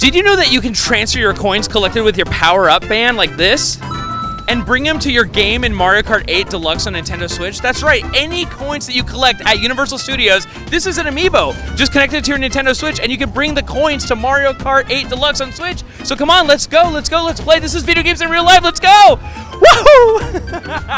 Did you know that you can transfer your coins collected with your power-up band like this and bring them to your game in Mario Kart 8 Deluxe on Nintendo Switch? That's right, any coins that you collect at Universal Studios, this is an amiibo. Just connect it to your Nintendo Switch and you can bring the coins to Mario Kart 8 Deluxe on Switch. So come on, let's go, let's play. This is video games in real life, let's go! Woohoo!